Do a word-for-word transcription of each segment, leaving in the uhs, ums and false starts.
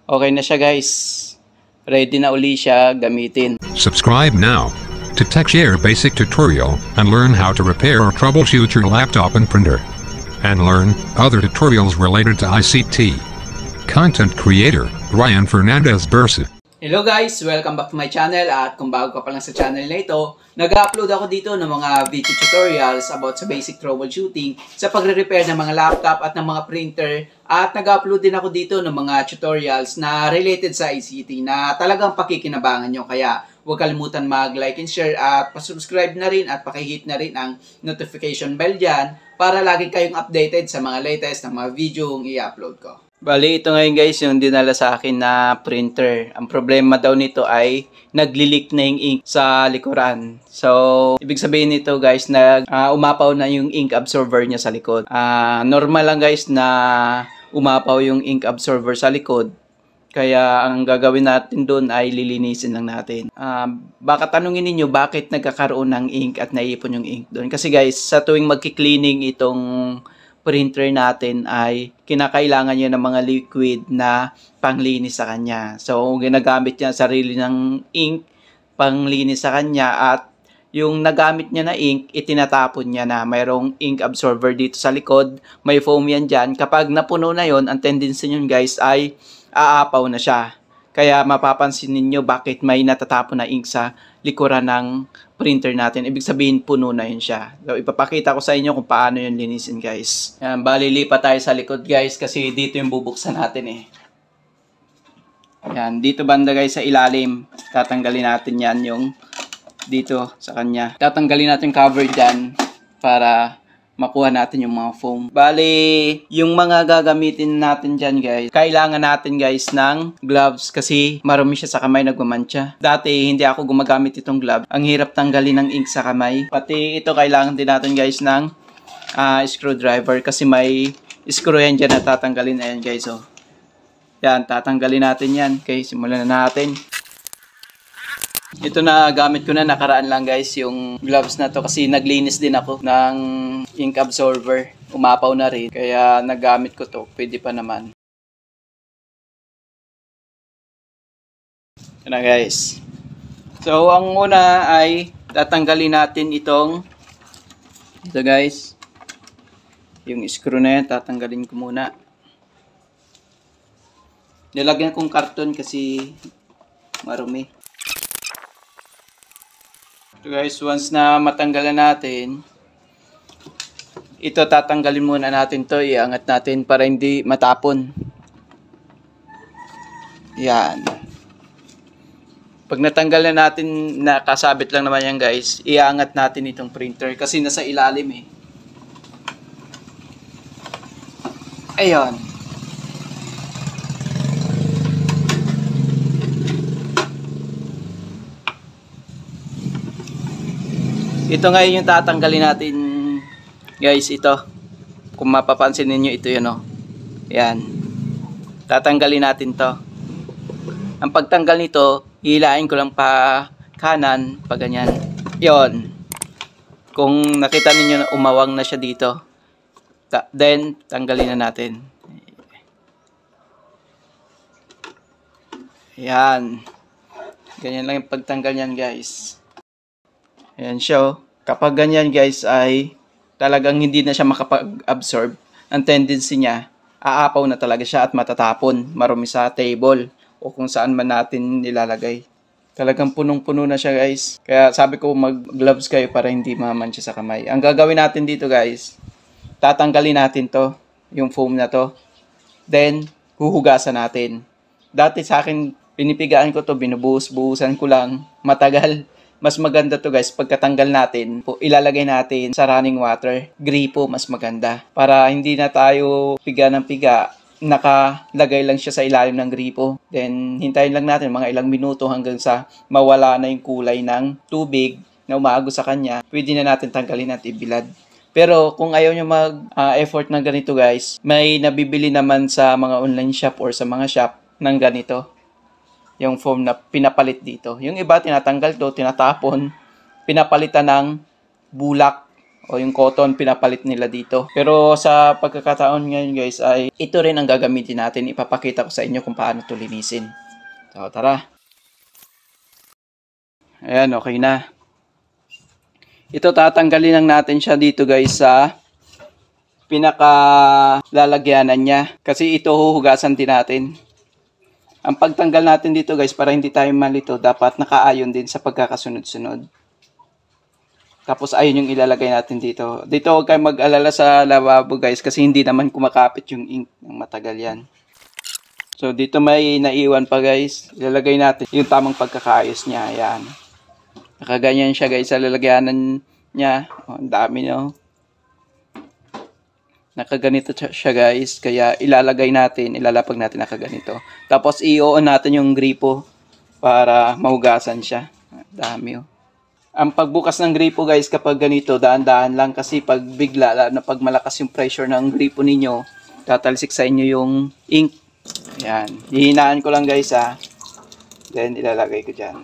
Okay na siya guys. Ready na uli siya gamitin. Subscribe now to TechShare Basic Tutorial and learn how to repair or troubleshoot your laptop and printer. And learn other tutorials related to I C T. Content creator, Ryan Fernandez Bursa. Hello guys! Welcome back to my channel at kung bago ka pa lang sa channel na ito, nag-upload ako dito ng mga video tutorials about sa basic troubleshooting sa pagre-repair ng mga laptop at ng mga printer at nag-upload din ako dito ng mga tutorials na related sa I C T na talagang pakikinabangan nyo. Kaya huwag kalimutan mag-like and share at pa-subscribe na rin at pakihit na rin ang notification bell dyan para lagi kayong updated sa mga latest na mga video yung i-upload ko. Bali, ito ngayon guys yung dinala sa akin na printer. Ang problema daw nito ay nagli-leak na yung ink sa likuran. So, ibig sabihin nito guys na uh, umapaw na yung ink absorber niya sa likod. Uh, normal lang guys na umapaw yung ink absorber sa likod. Kaya ang gagawin natin doon ay lilinisin lang natin. Uh, baka tanungin niyo bakit nagkakaroon ng ink at naiipon yung ink doon. Kasi guys, sa tuwing magki-cleaning itong printer natin ay kinakailangan niya ng mga liquid na panglinis sa kanya. So, ginagamit niya sarili ng ink panglinis sa kanya at yung nagamit niya na ink, itinatapon niya na mayroong ink absorber dito sa likod. May foam yan dyan. Kapag napuno na yon, ang tendency nyo guys ay aapaw na siya. Kaya mapapansin ninyo bakit may natatapon na ink sa likuran ng printer natin. Ibig sabihin puno na yun siya. So, ipapakita ko sa inyo kung paano yun linisin guys. Yan, bali lipat tayo sa likod guys kasi dito yung bubuksan natin eh. Yan, dito banda guys sa ilalim. Tatanggalin natin yan yung dito sa kanya. Tatanggalin natin yung cover dyan para makuha natin yung mga foam. Bali, yung mga gagamitin natin dyan guys, kailangan natin guys ng gloves kasi marumi siya sa kamay, nagmamantsa. Dati, hindi ako gumagamit itong glove. Ang hirap tanggalin ng ink sa kamay. Pati ito, kailangan din natin guys ng uh, screwdriver kasi may screw yan dyan na tatanggalin na yan guys. So, yan, tatanggalin natin yan. Okay, simulan na natin. Ito na gamit ko na nakaraan lang guys yung gloves na to kasi naglinis din ako ng ink absorber. Umapaw na rin kaya nagamit ko to. Pwede pa naman. Ito na guys. So ang una ay tatanggalin natin itong ito guys. Yung screw na yan tatanggalin ko muna. Nilagyan kong karton kasi marumi. So guys, once na matanggalan natin, ito tatanggalin muna natin to, iangat natin para hindi matapon. Yan. Pag natanggal na natin, nakasabit lang naman yan guys, iangat natin itong printer kasi nasa ilalim eh. Ayun. Ito ngayon yung tatanggalin natin guys, ito. Kung mapapansin niyo ito yun oh. Yan. Tatanggalin natin to. Ang pagtanggal nito, hihilain ko lang pa kanan, pa ganyan. Yon. Kung nakita niyo na umawang na siya dito, ta then tanggalin na natin. Yan. Ganyan lang yung pagtanggal niyan guys. Ayan siya oh. Kapag ganyan guys ay talagang hindi na siya makapag-absorb. Ang tendency niya, aapaw na talaga siya at matatapon. Marumi sa table o kung saan man natin nilalagay. Talagang punong-puno na siya guys. Kaya sabi ko mag-gloves kayo para hindi mamantsa sa kamay. Ang gagawin natin dito guys, tatanggalin natin to, yung foam na to. Then, huhugasan natin. Dati sa akin, pinipigaan ko to, binubuhos-buhusan ko lang. Matagal. Mas maganda to guys, pagkatanggal natin, ilalagay natin sa running water. Gripo, mas maganda. Para hindi na tayo piga ng piga, nakalagay lang siya sa ilalim ng gripo. Then, hintayin lang natin mga ilang minuto hanggang sa mawala na yung kulay ng tubig na umaagos sa kanya. Pwede na natin tanggalin at ibilad. Pero kung ayaw nyo mag-effort uh, ng ganito guys, may nabibili naman sa mga online shop or sa mga shop ng ganito. Yung foam na pinapalit dito. Yung iba tinatanggal to, tinatapon, pinapalitan ng bulak o yung cotton pinapalit nila dito. Pero sa pagkakataon ngayon guys ay ito rin ang gagamitin natin. Ipapakita ko sa inyo kung paano ito linisin. So tara. Ayan, okay na. Ito tatanggalin lang natin siya dito guys sa pinaka lalagyanan niya. Kasi ito huhugasan din natin. Ang pagtanggal natin dito guys para hindi tayo malito, dapat nakaayon din sa pagkakasunod-sunod. Tapos ayun yung ilalagay natin dito. Dito huwag kayo mag-alala sa lavabo guys kasi hindi naman kumakapit yung ink ng matagal yan. So dito may naiwan pa guys. Ilalagay natin yung tamang pagkakaayos niya. Ayan. Nakaganyan siya guys sa lalagyanan niya. Oh, ang dami no. Nakaganito siya guys, kaya ilalagay natin, ilalapag natin nakaganito. Tapos i-on natin yung gripo para mahugasan siya. Dami oh. Ang pagbukas ng gripo guys kapag ganito, daan-daan lang kasi pag bigla, lalo na pag malakas yung pressure ng gripo ninyo, tatalsik sa inyo yung ink. Ayan, hihinaan ko lang guys ha. Then ilalagay ko dyan.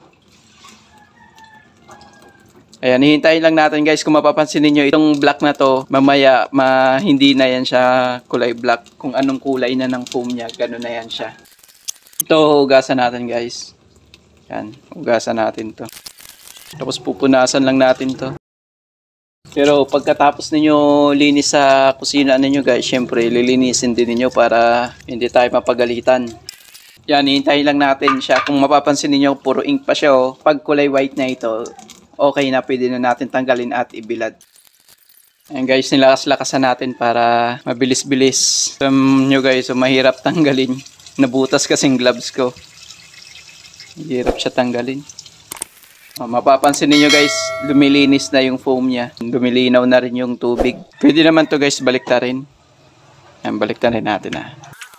Ayan, hihintayin lang natin guys. Kung mapapansin niyo itong black na to, mamaya ma, hindi na yan siya kulay black. Kung anong kulay na ng foam niya, gano'n na yan siya. Ito, hugasan natin guys. Yan, hugasan natin to. Tapos pupunasan lang natin to. Pero pagkatapos ninyo linis sa kusina ninyo guys, syempre lilinisin din ninyo para hindi tayo mapagalitan. Yan, hihintayin lang natin siya. Kung mapapansin niyo puro ink pa siya oh. Pag kulay white na ito, okay na, pwede na natin tanggalin at ibilad. Ayan guys, nilakas-lakasan natin para mabilis-bilis. Alam nyo guys, so mahirap tanggalin. Nabutas kasing gloves ko. Hirap siya tanggalin. O, mapapansin niyo guys, lumilinis na yung foam niya. Lumilinaw na rin yung tubig. Pwede naman to guys, baliktarin. Ayan, baliktarin natin ha.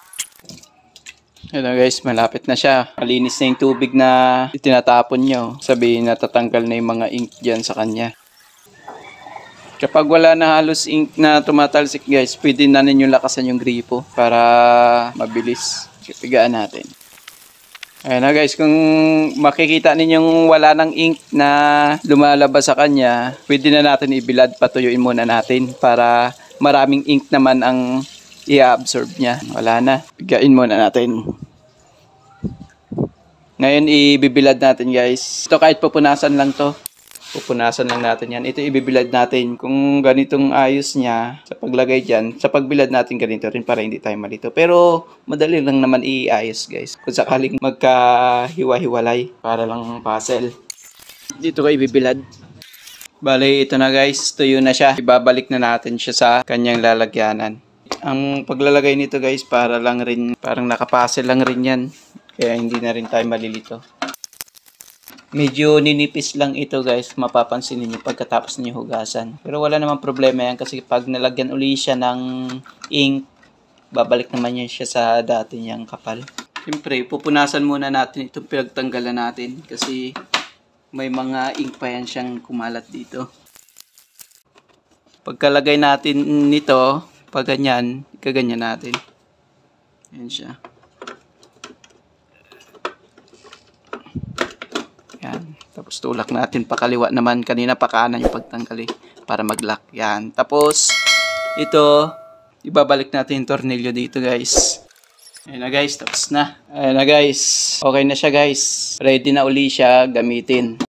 Ayan guys, malapit na siya. Malinis na yung tubig na tinatapon nyo. Sabihin na tatanggal na yung mga ink dyan sa kanya. Kapag wala na halos ink na tumatalsik guys, pwede na ninyo lakasan yung gripo para mabilis. Pigaan natin. Ayan na guys, kung makikita ninyong wala ng ink na lumalabas sa kanya, pwede na natin ibilad, patuyuin muna natin para maraming ink naman ang i-absorb niya. Wala na. Pigain muna natin. Ngayon ibibilad natin guys. Ito kahit pupunasan lang to. Pupunasan lang natin yan. Ito ibibilad natin. Kung ganitong ayos niya sa paglagay dyan, sa pagbilad natin ganito rin para hindi tayo malito. Pero madali lang naman iayos guys. Kung sakaling magkahiwa-hiwalay para lang puzzle. Dito ko ibibilad. Bale ito na guys. Tuyo na siya. Ibabalik na natin siya sa kanyang lalagyanan. Ang paglalagay nito guys para lang rin, parang nakapasel lang rin yan. Kaya hindi na rin tayo malilito. Medyo ninipis lang ito guys, mapapansin niyo pagkatapos niyo hugasan. Pero wala namang problema yan kasi pag nalagyan uli siya ng ink, babalik naman yan siya sa dati niyang kapal. Siyempre, pupunasan muna natin itong pinagtanggalan natin kasi may mga ink pa yan siyang kumalat dito. Pagkalagay natin nito, pag ganyan, kaganyan natin. Ayan siya. Yan. Tapos tulak natin pakaliwa naman. Kanina pa kanan yung pagtanggal eh, para mag-lock. Yan. Tapos, ito, ibabalik natin yung tornilyo dito guys. Ayan na guys, tapos na. Ayan na guys. Okay na siya guys. Ready na uli siya gamitin.